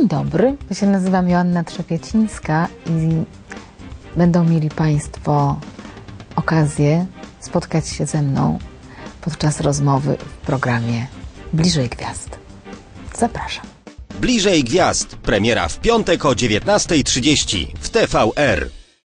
Dzień dobry, ja się nazywam Joanna Trzepiecińska i będą mieli Państwo okazję spotkać się ze mną podczas rozmowy w programie Bliżej Gwiazd. Zapraszam. Bliżej Gwiazd. Premiera w piątek o 19:30 w TVR.